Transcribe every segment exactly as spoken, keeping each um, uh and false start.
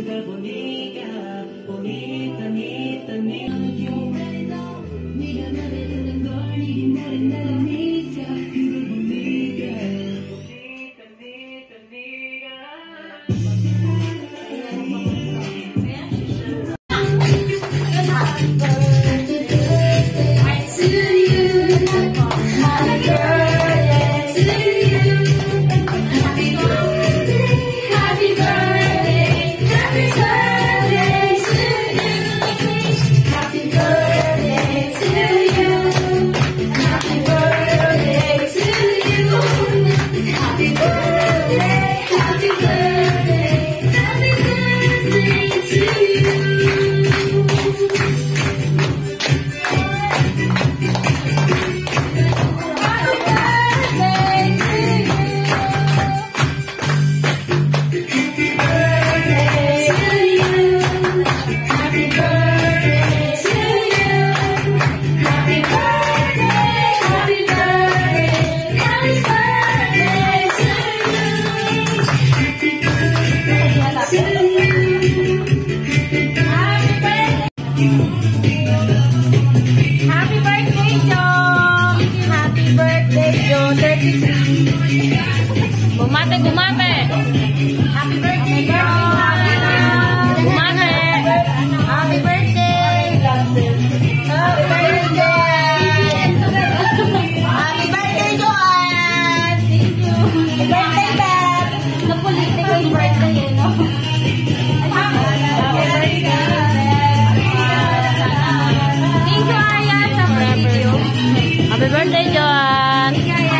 Gumate, gumate. Happy birthday, Joanne. Gumate. Happy birthday. Happy birthday. Happy birthday, Joanne. Thank you. Happy birthday, Beth. Napulitin ko yung birthday, eh, no? Happy birthday. Thank you, Aya, sa video. Happy birthday, Joanne.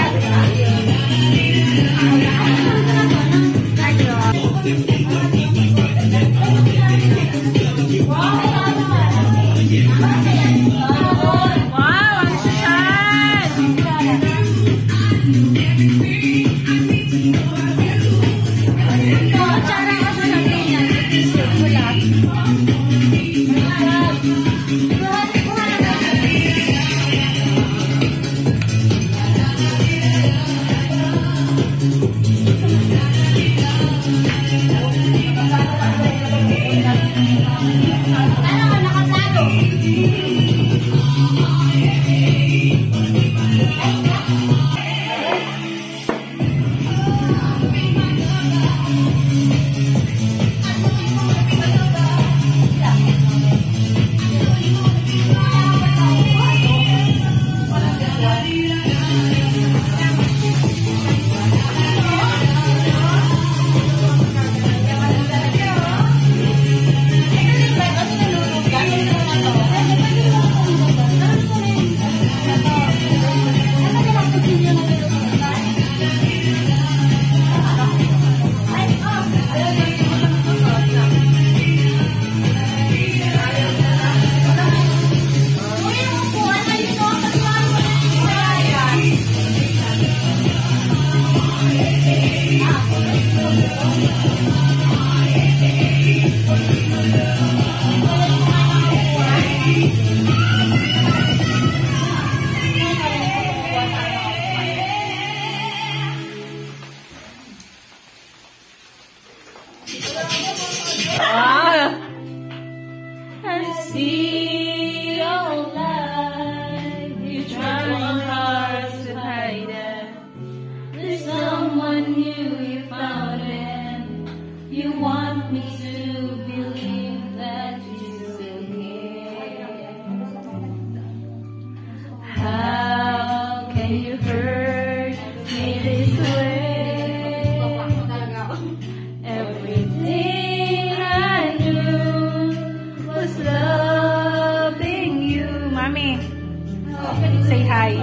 Say hi.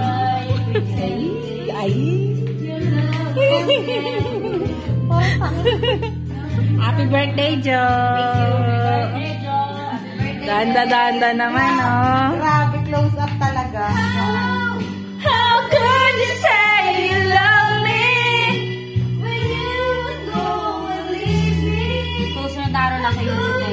Say hi. Happy birthday, Jo. Danda-danda naman, oh. Grabe, close up talaga. How could you say you love me when you would go and leave me? Close na taro na kayo today.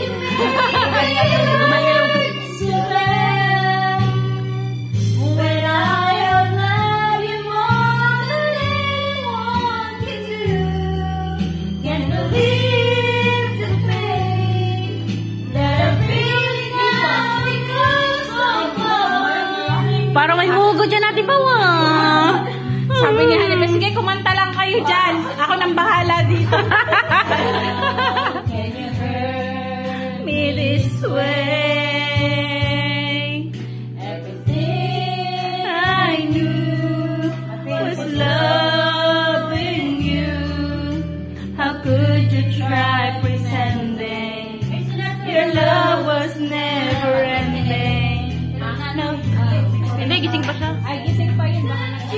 ba siya? Ay, gising pa yun. Baka na.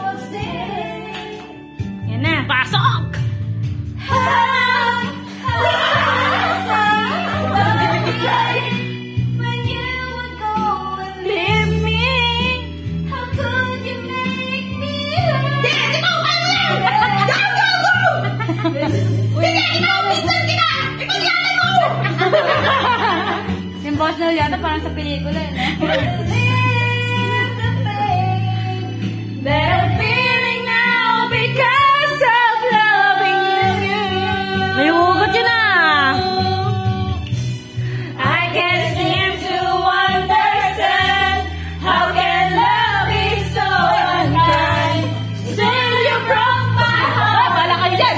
Yan na. Pasok! Yung boss na yata parang sa pelikula eh. Better feeling now because of loving you. May hugot yun ah! I can't seem to understand how can love be so unkind. Still you broke my heart. Bala kayo dyan!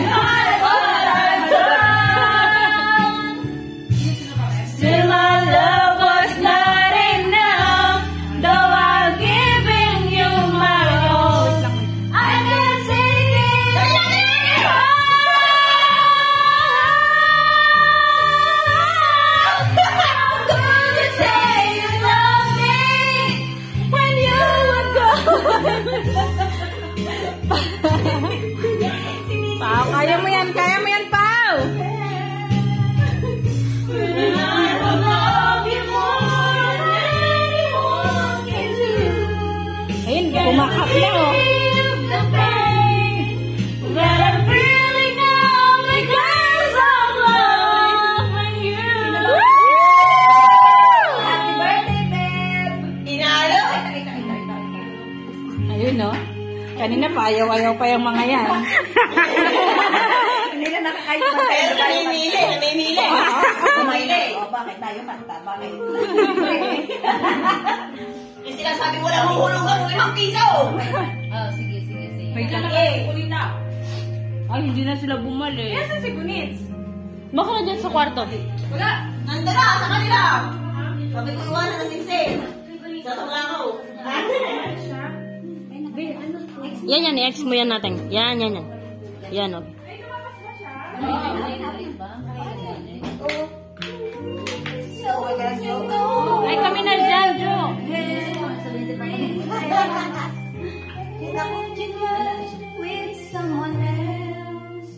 Still my love was not enough, though I've given you my all. I can't take it anymore. How could you say you love me when you were gone? Pao, kaya mo yan, kaya mo yan, Pao! I will love you more than anyone can do. Ayun, kumakap na, oh. The pain that I'm feeling now because of love and you. Happy birthday, babe! Inalo! Ayun, no? Kanina pa, ayaw-ayaw pa yung mga yan. Hindi na nakakain pa tayo. Pero namimili, namimili. Namimili. O, bakit tayo kanta? Bakit? Yung sinasabi mo lang huhulugan mo limang piso. Oh, sige, sige, sige. May lalaki, kunin na. Ay, hindi na sila bumalik. Yes, si Bunits. Baka na dyan sa kwarto. Wala. Nandala sa kanila. Sabi ko iwanan na singsing. Sasama ako. Yan, yan. I-ex mo yan natin. Yan, yan, yan. Yan, okay. So, I guess you'll go. Ay, kami na dyan, Jo. With someone else,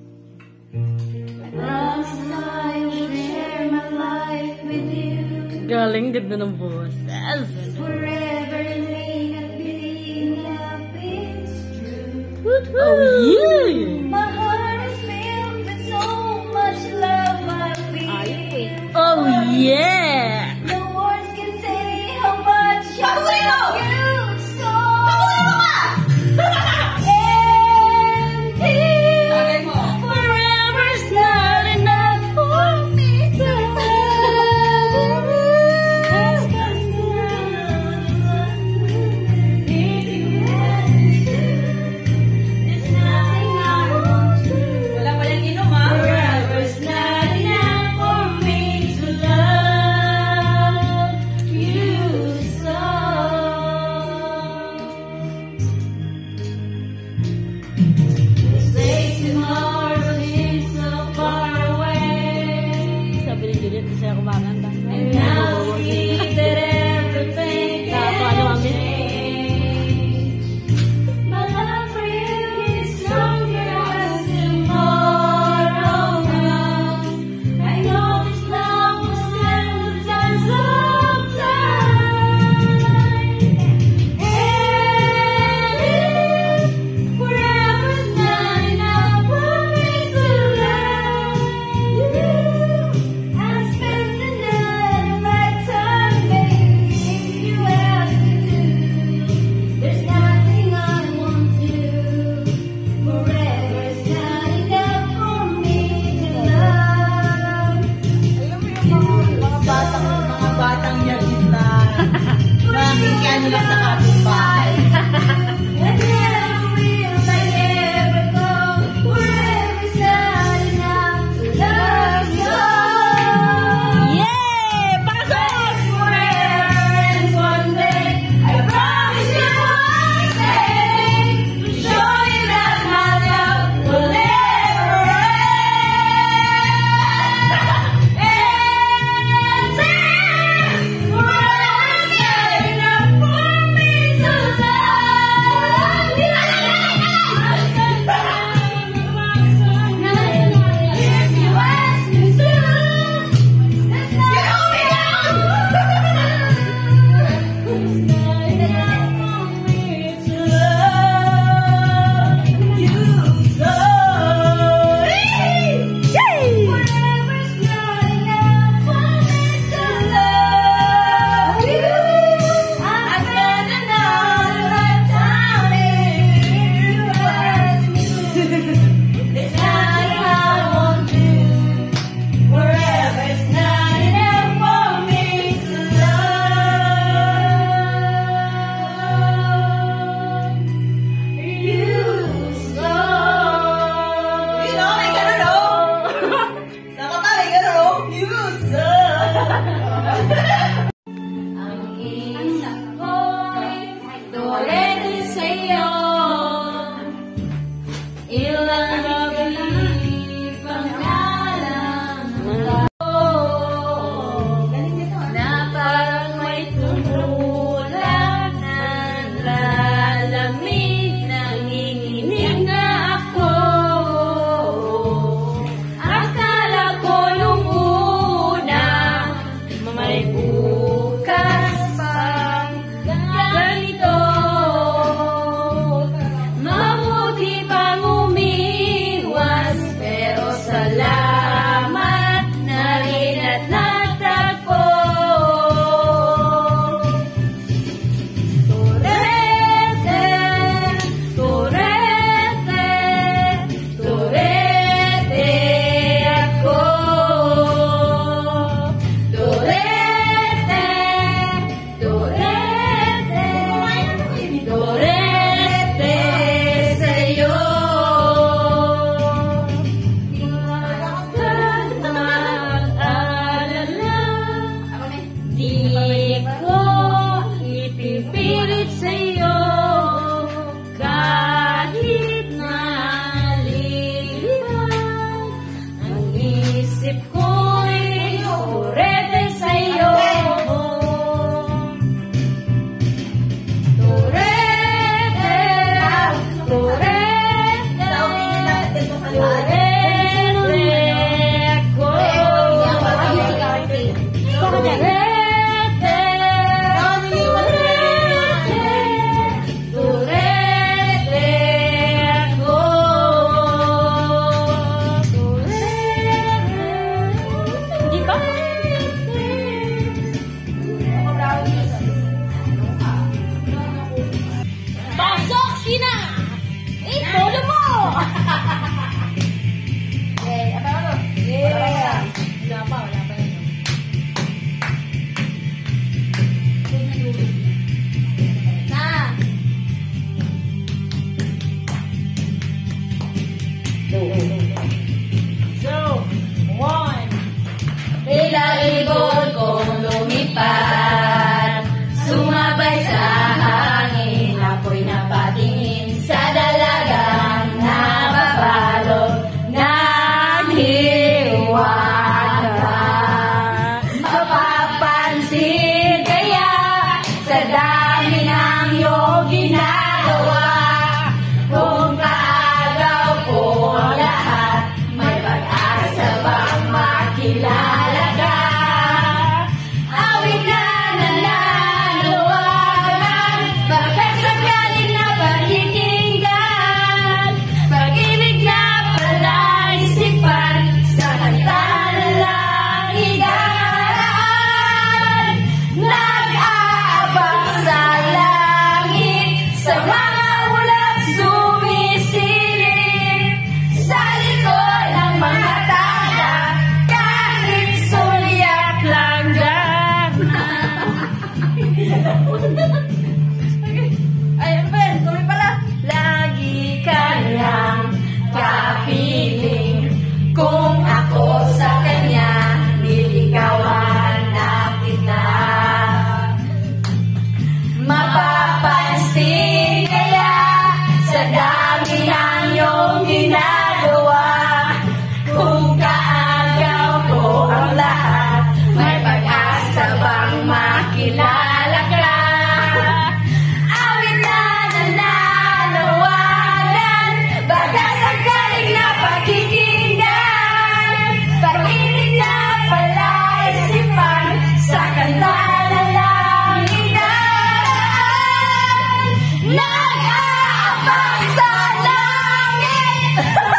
promise I will share my life with you. Galing, ganda ng boses. Forever may not be enough, it's true. Oh, yeah! My heart is filled with so much love I feel. Oh, yeah! No words can say how much I Patuloy mo! love you so. Patuloy mo ka! And Tagay mo. forever's not enough for me to have you. If you ask to, there's nothing I won't do. Wala pa yung inom, ha? Forever's not enough for me to love sa'yo. Ilang gabi pangalan na parang may tumulak na lalamig, nanginginig na ako. Akala ko nung una may bukas pang ganito. Mabuti pang umiwas, pero salamat na rin at natagpo. Turete, turete, turete ako. Turete, turete, turete sa'yo. Di ko ipipilit sa'yo kahit nalilibang ang isip ko'y turete sa'yo. Turete, turete, turete ako. Turete, turete ako. Hindi ba? Pasok, Sheena! Eh, polo mo! Eh, apa ba? Eh, wala pa, wala pa yun. Na! So, one. Ilalibot kong lumipad, sumabay sa hangin, ako'y napatingin sa dalagang nababalot ng hiwaga. Mapapansin kaya sa dami ng iyong ginagawa, kung kaagaw ko ang lahat, may pag-asa bang makilala ka? Awit na nananawagan, bakit sakaling na pakikinggan? Pag-ibig na palaisipan, sa kanta na lang idaraan. Nag-aabang sa langit, sa mga ulap sumisilip, sa likod ng mga tala, kahit suliak lang dyan. Ay, ano ba yan? Tuloy pala. Lagi ka niyang kapiling, kung ako sa kanya, niligawan na kita. Mapapansin kaya sa dami ng iyong ginagawa, kung kaagaw ko ang lahat, may pag-asa bang makilala ka? Awit na nananawagan, baka sakaling na pakikinggan. Pag-ibig na palaisipan, sa kanta na lang idaraan. Nag-aabang sa langit,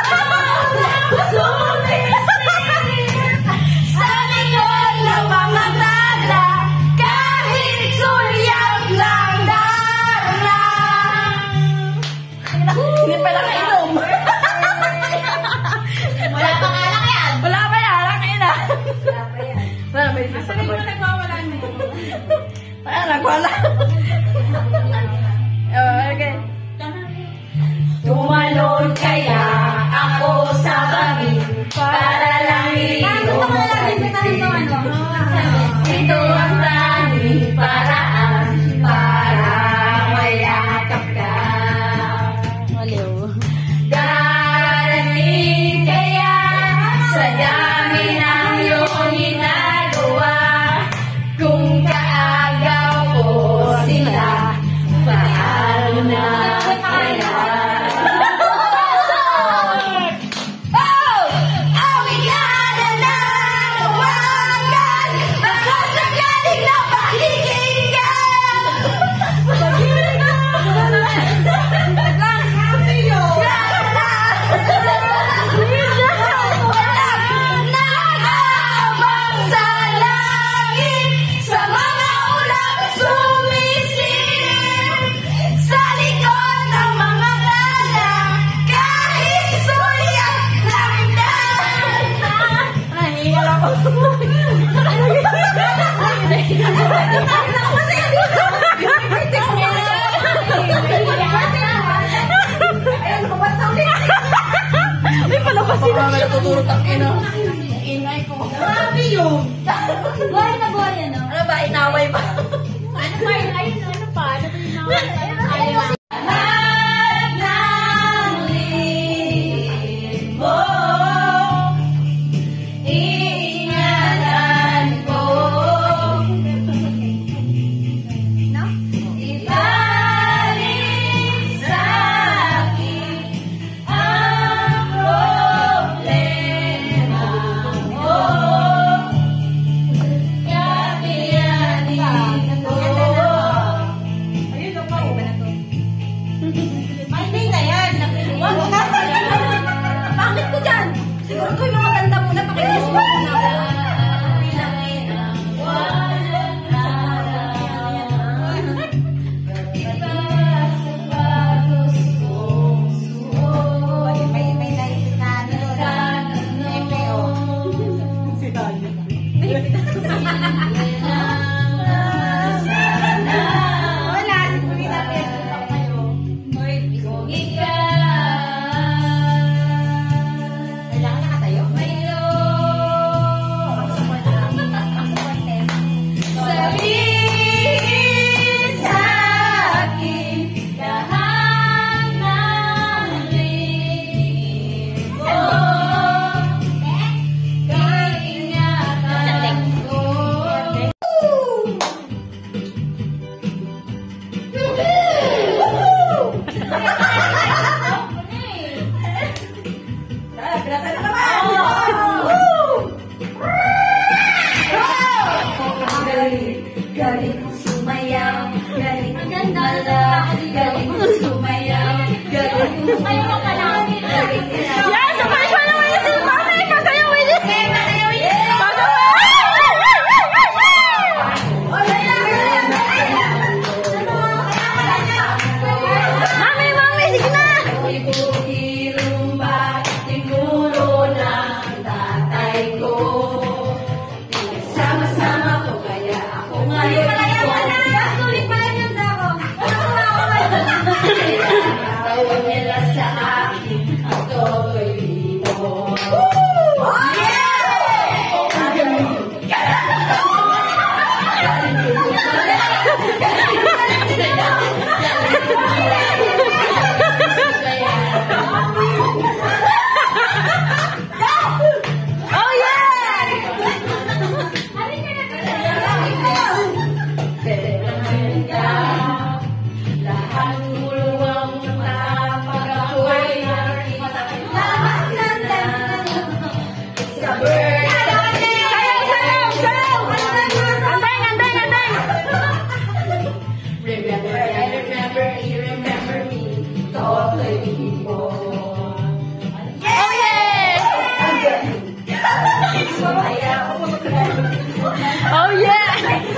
sumisilip, sa likod ng mga tala, kahit sulyap lang darang. Hindi pa nakainom. Wala pang alak yan. Wala pa yan, alak na yun ah. Wala pa yan. Wala pa yun. Asa rin mo nagwawala mo? Ay, nagwala. Oh, okay. Tumalon kaya ako sa bangin para lang ito mo sa ito ang tanging paraan para mayakap ka. galing kumala, galing sumayaw, galing kumala, galing kumala. Yes! Sabay siya naman yung si Mami! Pasayawin niya! Pasayawin niya! Mami! Mami! Sige na! Irumba, tinuro ng tatay ko. Sama-sama ko, kaya ako ngayon ko. Sulit pala yung dako. Tawag nila sa akin, ako'y libo. Oh, yeah! Oh, yeah! Lahat tulungang matapag ako'y nakita. Sa birthday. Sayaw! Sayaw! Sayaw! Andeng! Andeng! Andeng! Remember, I remember, you remember me. Toto'y libo. Oh, yeah! Sumayaw. Oh, yeah!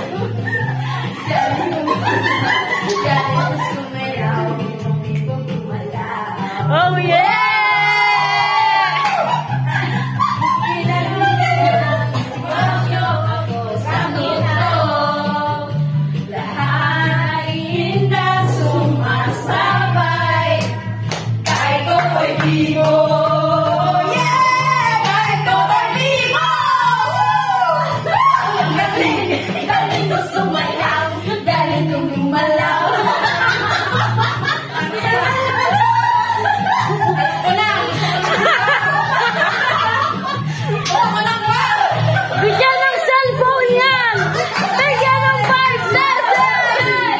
Galing sumayaw, ibong gumalaw. Oh, yeah! Lahat ay na sumasabay. Kahit ako'y bigo. Yeah! Kahit ako'y bigo. Galing, galing ko sumayaw. Galing ko gumalaw. Bigyan ng cellphone yan! Bigyan ng five lesson!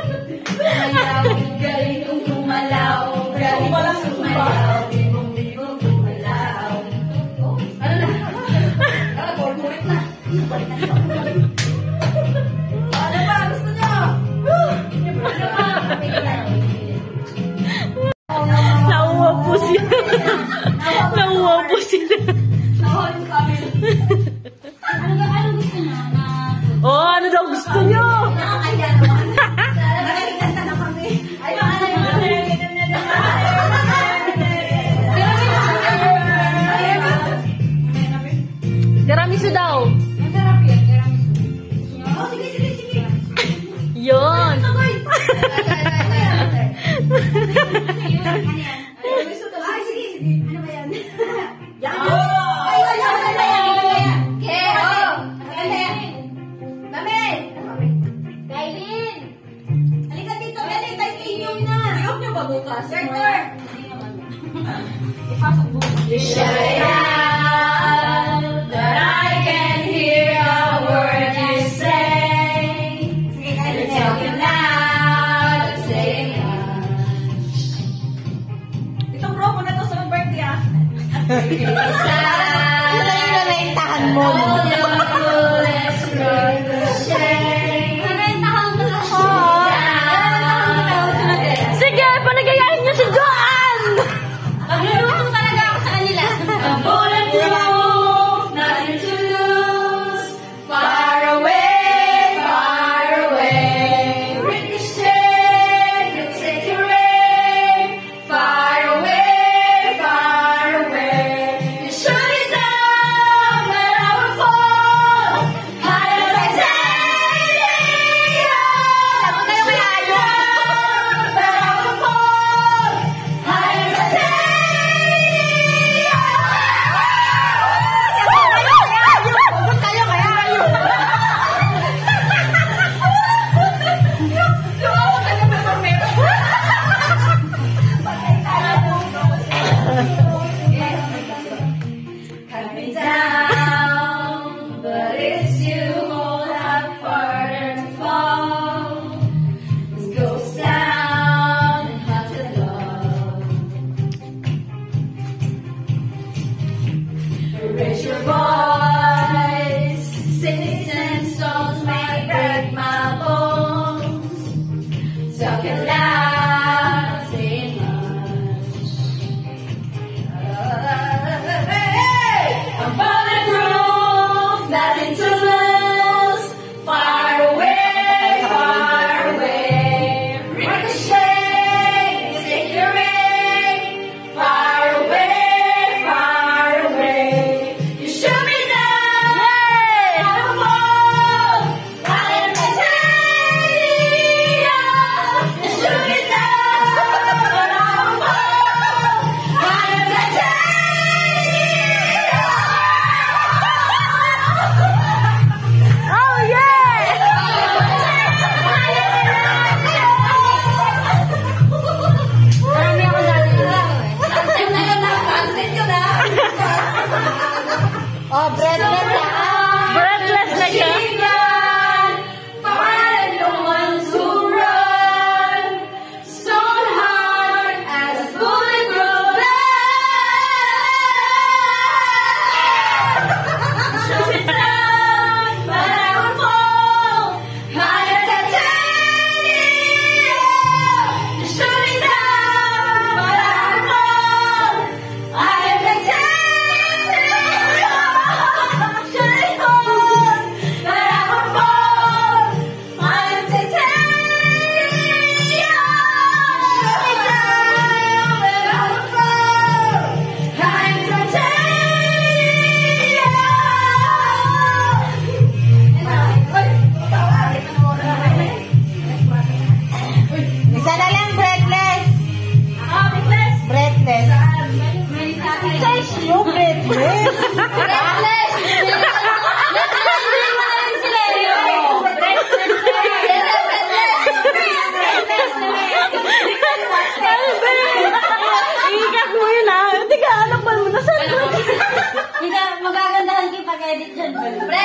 Galing kong gumalaw, galing kong sumayaw, bibong-bibong gumalaw. Ano na? Ah, corporate na. Ano ba? Gusto nyo? Ano ba? Nauwa po sila. Nauwa po sila. Nahon kami. Ano ba? Ano gusto nyo? Oh, ano daw gusto nyo? Nakakaya naman. Nakakita na kami. Ay, ano yung Tiramisu daw. Oh, sige, sige, sige. Yun. Ay, sige, sige. Ano ba yan? Yan! Ay, ay, ay, ay, ay, ay. Kero! Kailin! Mami! Kailin! Halika dito, Kailin. Tayo sa inyo na. Ayok nyo ba bukas? Director! Ipasok bukas. You shout out that I can hear a word you say. Sige, Kailin. You're talking loud, saying loud. Itong promo na to sa birthday, ah. Ano na yung nalaintahan mo? Sige, panagayahin niyo si Joanne! Maglulutong talaga ako sa kanila. Ang bulan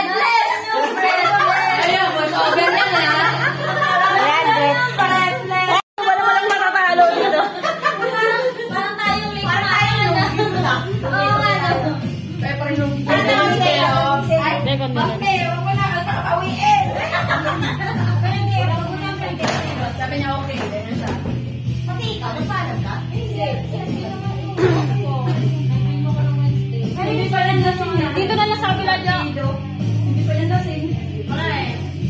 Breadless! Ayun, voice over yan ha. Breadless. Wala mo lang matatalo dito. Parang tayong link na. Oo nga no. Kaya pa rin yung... Teka na. Okay, huwag mo na. Huwag makapawiin. Pero hindi, huwag mo na. Sabi niya okay. Ganyan siya. Pati ikaw, nagpaalam ka? Hindi. Hindi pa lang lasing na. Dito na lang sa kabila dyan. Hindi pa lang lasing. Mga eh.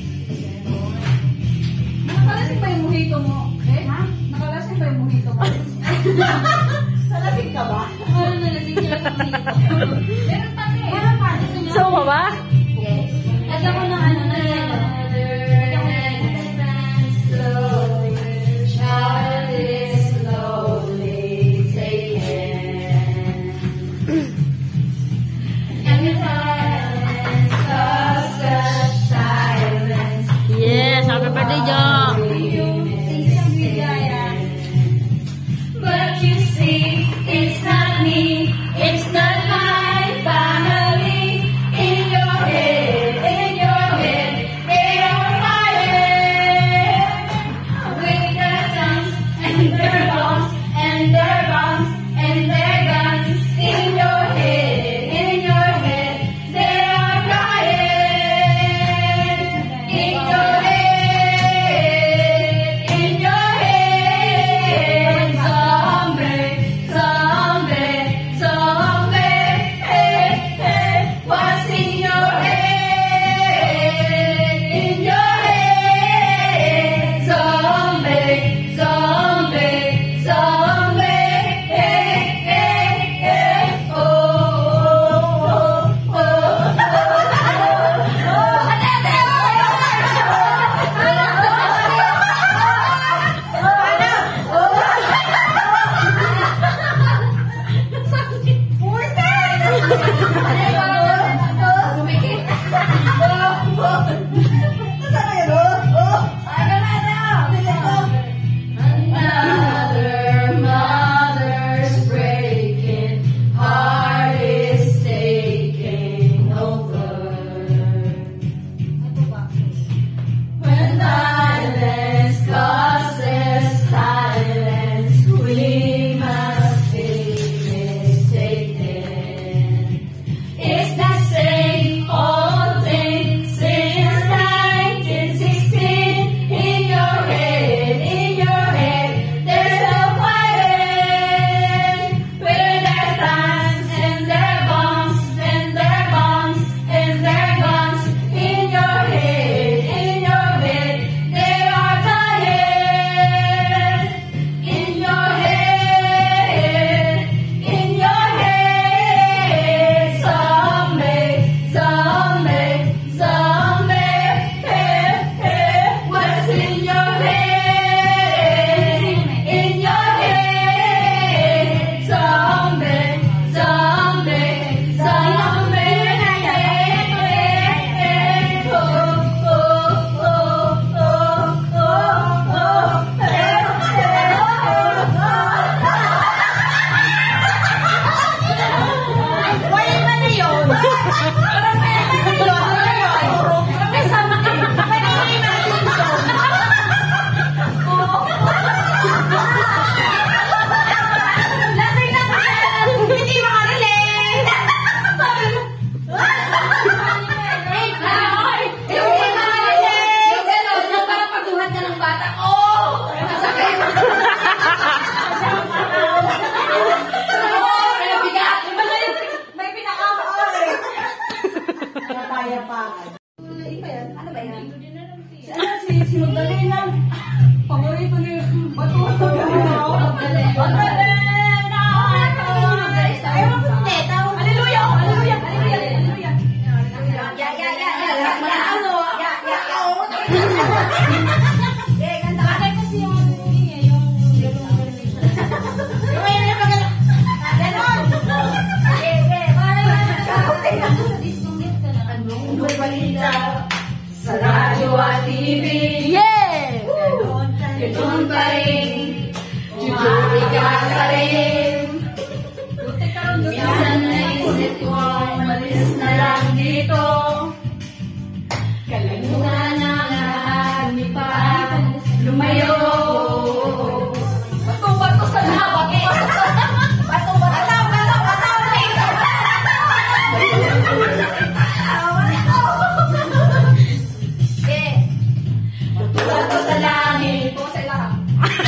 Nakalasing pa yung mojito mo? Eh? Ha? Nakalasing pa yung mojito mo? Salasing ka ba? Oo, nalasing sila sa mojito. Meron pa eh. Meron pa. So, ba ba? Yes. Lagyan ko ng ano na yellow. Lagyan ko ng slowly, slowly, slowly taken. And the silence of such silence. Yes, happy birthday, Jo. But you say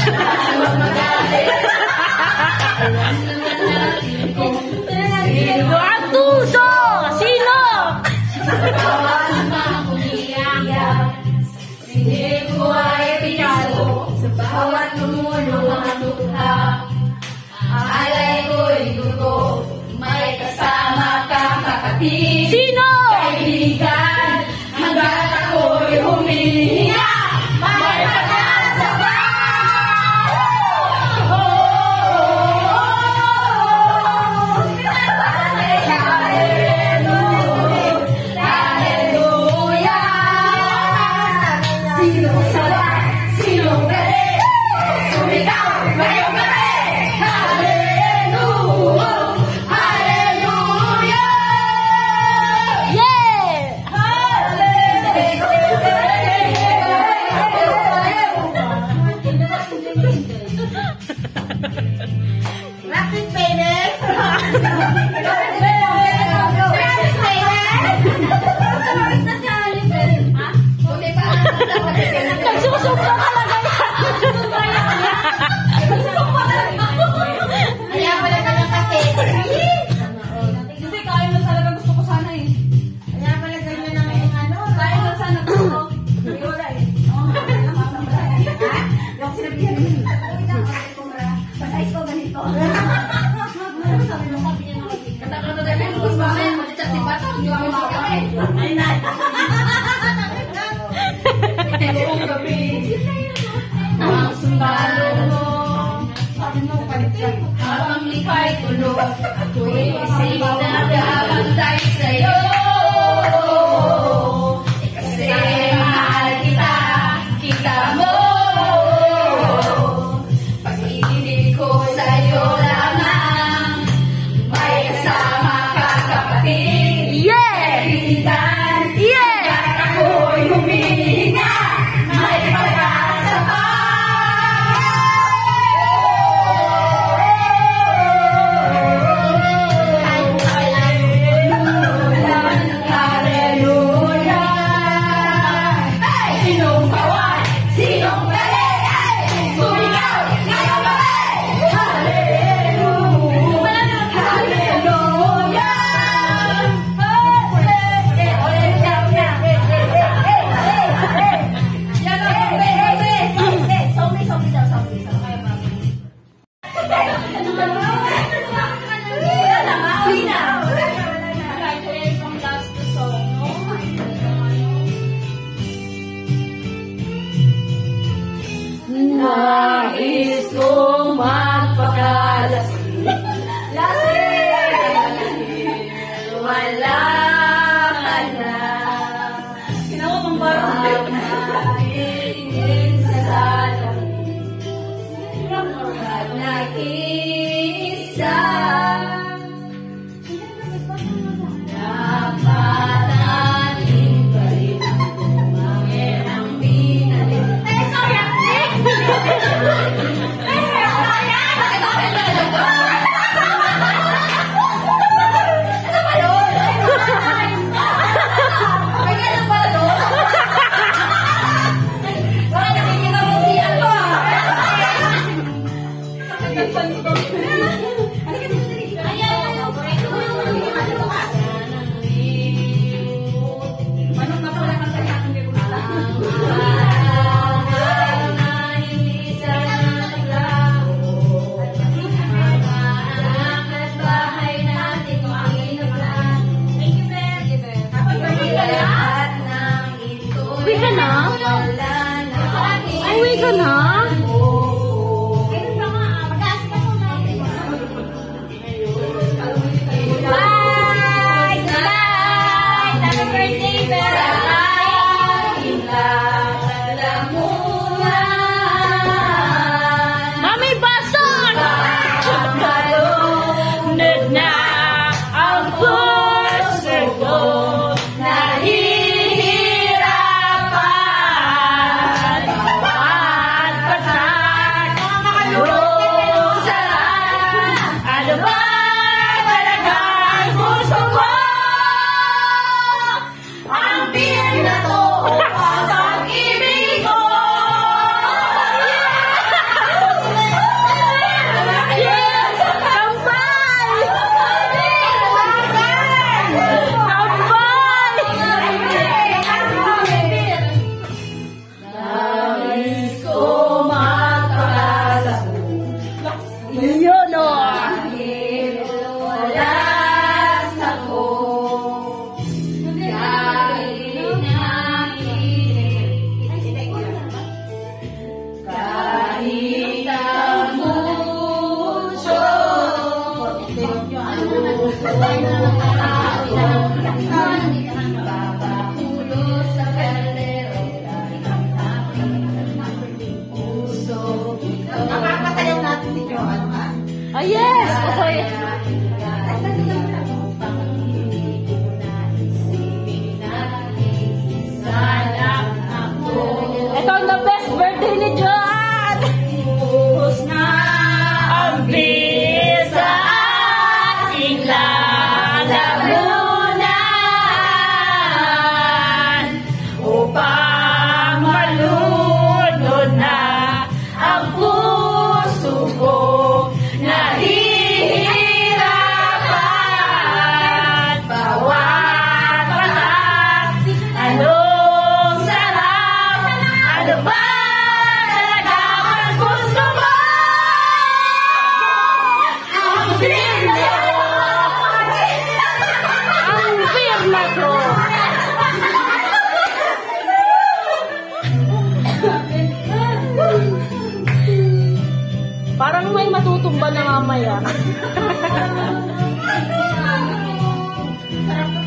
Sino ang tuso? Sino? Hindi ko ay pinalo sa bawat lumulong ang lukha. Alay ko'y dugo, may kasama kang kakapit. Sino? Kaibigan, hanggat ako'y humihinga, may pag-asa pa. Sino sawa, sino galing, sumigaw, ngayong gabi. Hallelujah, hallelujah. Yeah! Rapid payment. Rapid payment. Sumamis na si Alvin. Ha? Buti pa. Nagsusumpa talaga yan. Nagsusumpa talaga. Kaya wala ka ng kape. Hindi, kain mo talaga gusto ko sana eh. Kaya pala ganyan ng ano. Kain mo sana gusto ko. Hindi wala eh. Ha? Yung sinabihan mo. Pasayos ko ganito. Ano sabi mo? Sabi niya na Katakot na rin. Gusto mo yan. Matitsak si Bato. Hindi mo makakawin. ay na. Buong gabi. Ang sundalo mo. Sabi mo, palitan. Habang ika'y tulog, ako'y isip na nagabantay sa'yo. Kasi mahal kita, kita mo. Pag-ibig ko sa'yo lamang, may kasama ka kapatid. Yeah! Kaibigan, Yeah! at ako'y humihinga, may pag-asa pa. Sinong kawan? Sinong galing? Sumigaw! Ngayong gabi! Hallelujah! Hallelujah! Nais kong magpakalasing. Wala ka na. Ginawa mong baro. Makatingin sa salamin at nag-iisa. Napatanin pa rin ang bumangin ang binalik. Eh, sorry! Uwi ka na? Ay, uwi ka na? Bye! Bye! Happy birthday, Bella! Mami, basag! Nag na ang puso ko. Nahihirapan. Babakulo sa kaldero. Puso. Nakakasayaw natin si Joanne, ha? Ah, yes! Okay. Ito ang the best birthday ni Joanne! Puhos na ang bisa ating lalamunan upang malunod na ang puso ko nahihirapan. Bawat patak, anong sarap, ano ba talaga ang gusto mo? Ang beer na Ang beer na to! Parang may matutumba na mamaya. Sarap